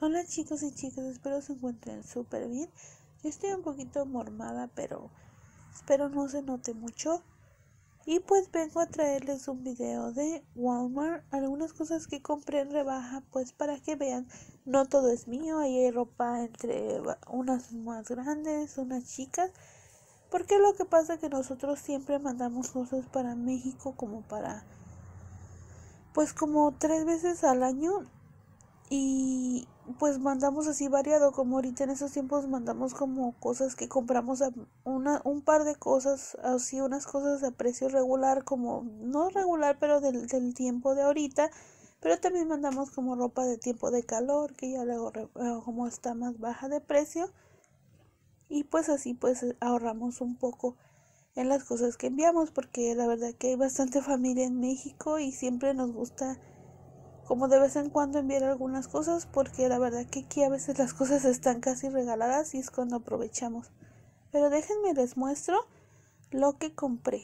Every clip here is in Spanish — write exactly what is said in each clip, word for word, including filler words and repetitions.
Hola chicos y chicas, espero se encuentren súper bien. Yo estoy un poquito mormada, pero espero no se note mucho. Y pues vengo a traerles un video de Walmart, algunas cosas que compré en rebaja, pues para que vean, no todo es mío, ahí hay ropa entre unas más grandes, unas chicas, porque lo que pasa es que nosotros siempre mandamos cosas para México como para, pues como tres veces al año. Y pues mandamos así variado, como ahorita en esos tiempos mandamos como cosas que compramos a una, un par de cosas, así unas cosas a precio regular, como no regular, pero del, del tiempo de ahorita, pero también mandamos como ropa de tiempo de calor, que ya luego como está más baja de precio, y pues así pues ahorramos un poco en las cosas que enviamos, porque la verdad que hay bastante familia en México y siempre nos gusta como de vez en cuando enviar algunas cosas, porque la verdad que aquí a veces las cosas están casi regaladas y es cuando aprovechamos. Pero déjenme les muestro lo que compré.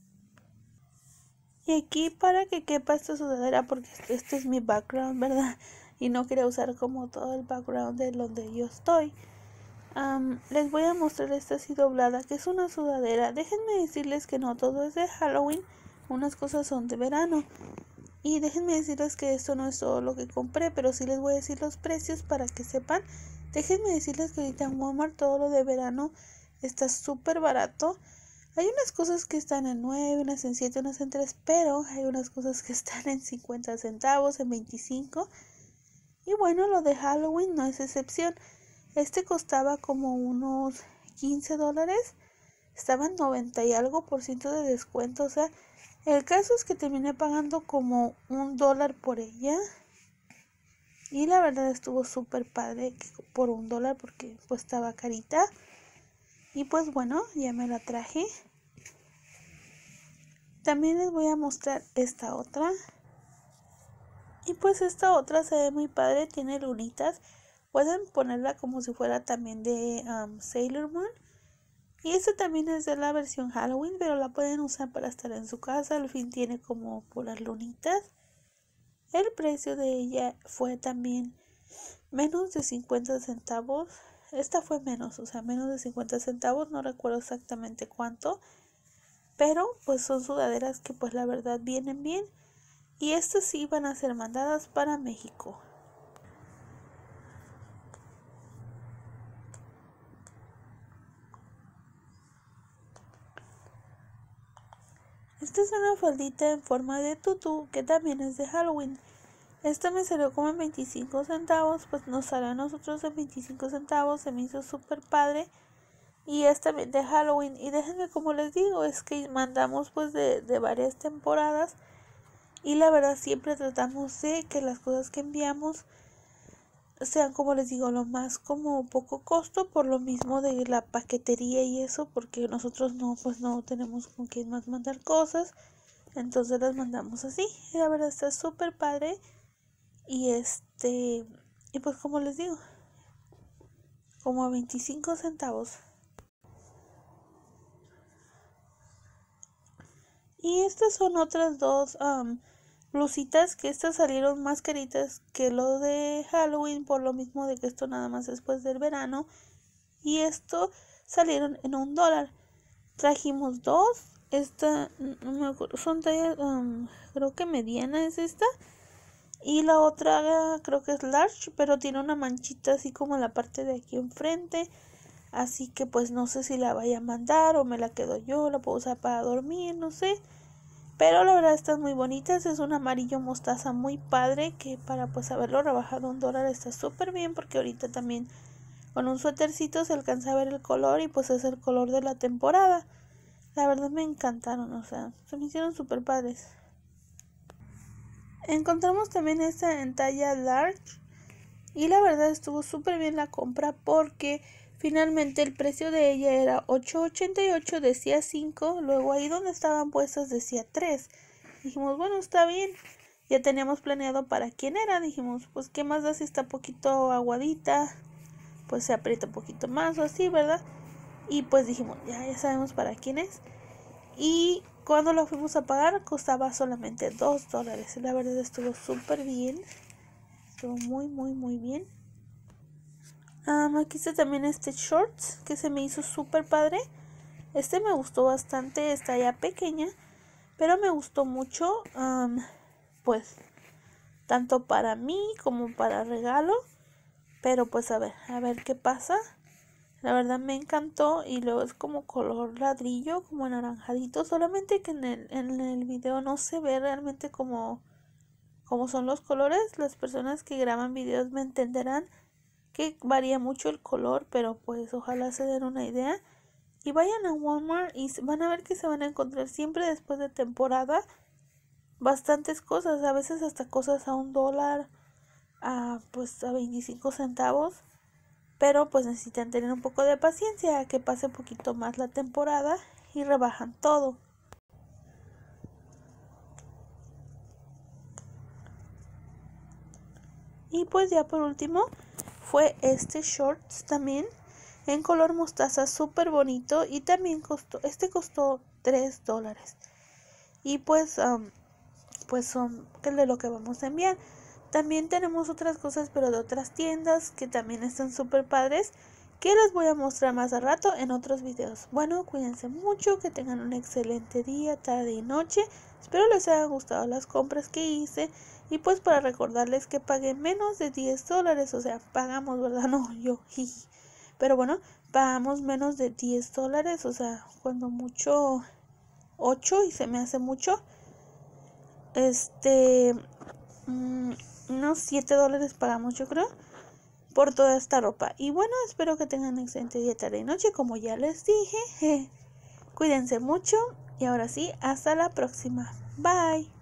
Y aquí para que quepa esta sudadera, porque este es mi background, ¿verdad? Y no quería usar como todo el background de donde yo estoy. Um, les voy a mostrar esta así doblada, que es una sudadera. Déjenme decirles que no todo es de Halloween, unas cosas son de verano. Y déjenme decirles que esto no es todo lo que compré, pero sí les voy a decir los precios para que sepan. Déjenme decirles que ahorita en Walmart todo lo de verano está súper barato. Hay unas cosas que están en nueve, unas en siete, unas en tres, pero hay unas cosas que están en cincuenta centavos, en veinticinco. Y bueno, lo de Halloween no es excepción. Este costaba como unos quince dólares. Estaba en noventa y algo por ciento de descuento, o sea, el caso es que terminé pagando como un dólar por ella. Y la verdad estuvo súper padre por un dólar porque pues estaba carita. Y pues bueno, ya me la traje. También les voy a mostrar esta otra. Y pues esta otra se ve muy padre, tiene lunitas. Pueden ponerla como si fuera también de um, Sailor Moon. Y esta también es de la versión Halloween, pero la pueden usar para estar en su casa. Al fin tiene como puras lunitas. El precio de ella fue también menos de cincuenta centavos. Esta fue menos, o sea, menos de cincuenta centavos. No recuerdo exactamente cuánto. Pero pues son sudaderas que pues la verdad vienen bien. Y estas sí van a ser mandadas para México. Esta es una faldita en forma de tutú que también es de Halloween. Esta me salió como en veinticinco centavos, pues nos salió a nosotros en veinticinco centavos, se me hizo súper padre. Y es también de Halloween. Y déjenme como les digo, es que mandamos pues de, de varias temporadas. Y la verdad siempre tratamos de que las cosas que enviamos sean, como les digo, lo más como poco costo, por lo mismo de la paquetería y eso, porque nosotros no, pues no tenemos con quién más mandar cosas, entonces las mandamos así. Y la verdad está súper padre. Y este, y pues como les digo, como a veinticinco centavos. Y estas son otras dos um, blusitas, que estas salieron más caritas que lo de Halloween, por lo mismo de que esto nada más después del verano. Y esto salieron en un dólar. Trajimos dos. Esta, no me acuerdo, son tallas, um, creo que mediana es esta. Y la otra creo que es large, pero tiene una manchita así como en la parte de aquí enfrente. Así que pues no sé si la vaya a mandar o me la quedo yo, la puedo usar para dormir, no sé. Pero la verdad están muy bonitas, es un amarillo mostaza muy padre que para pues haberlo rebajado un dólar está súper bien, porque ahorita también con un suétercito se alcanza a ver el color y pues es el color de la temporada. La verdad me encantaron, o sea, se me hicieron súper padres. Encontramos también esta en talla large y la verdad estuvo súper bien la compra, porque finalmente el precio de ella era ocho ochenta y ocho, decía cinco, luego ahí donde estaban puestas decía tres. Dijimos, bueno, está bien. Ya teníamos planeado para quién era. Dijimos, pues qué más da si está poquito aguadita, pues se aprieta un poquito más o así, ¿verdad? Y pues dijimos, ya, ya sabemos para quién es. Y cuando lo fuimos a pagar costaba solamente dos dólares. La verdad estuvo súper bien. Estuvo muy, muy, muy bien. Um, aquí está también este shorts que se me hizo súper padre. Este me gustó bastante, está ya pequeña, pero me gustó mucho. Um, pues tanto para mí como para regalo. Pero pues a ver, a ver qué pasa. La verdad me encantó y luego es como color ladrillo, como anaranjadito. Solamente que en el, en el video no se ve realmente como, como son los colores. Las personas que graban videos me entenderán que varía mucho el color, pero pues ojalá se den una idea. Y vayan a Walmart y van a ver que se van a encontrar siempre después de temporada bastantes cosas, a veces hasta cosas a un dólar, a pues a veinticinco centavos. Pero pues necesitan tener un poco de paciencia a que pase un poquito más la temporada y rebajan todo. Y pues ya por último fue este shorts también en color mostaza, súper bonito, y también costó, este costó tres dólares. Y pues um, pues son de lo que vamos a enviar. También tenemos otras cosas, pero de otras tiendas que también están súper padres, que les voy a mostrar más a rato en otros videos. Bueno, cuídense mucho, que tengan un excelente día, tarde y noche. Espero les hayan gustado las compras que hice. Y pues para recordarles que pagué menos de diez dólares, o sea, pagamos, ¿verdad? No, yo, jiji. Pero bueno, pagamos menos de diez dólares, o sea, cuando mucho ocho, y se me hace mucho. Este... Mmm, unos siete dólares pagamos, yo creo, por toda esta ropa. Y bueno, espero que tengan un excelente día, tarde y noche, como ya les dije. Cuídense mucho y ahora sí, hasta la próxima. Bye.